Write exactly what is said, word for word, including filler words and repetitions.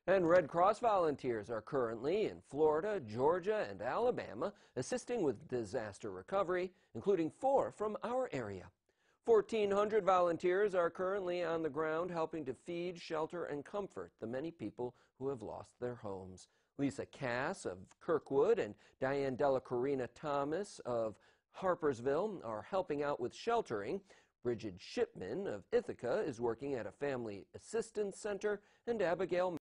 And Red Cross volunteers are currently in Florida, Georgia, and Alabama assisting with disaster recovery, including four from our area. fourteen hundred volunteers are currently on the ground helping to feed, shelter, and comfort the many people who have lost their homes. Lisa Cass of Kirkwood and Diane Della Corina Thomas of Harpersville are helping out with sheltering. Bridget Shipman of Ithaca is working at a family assistance center, and Abigail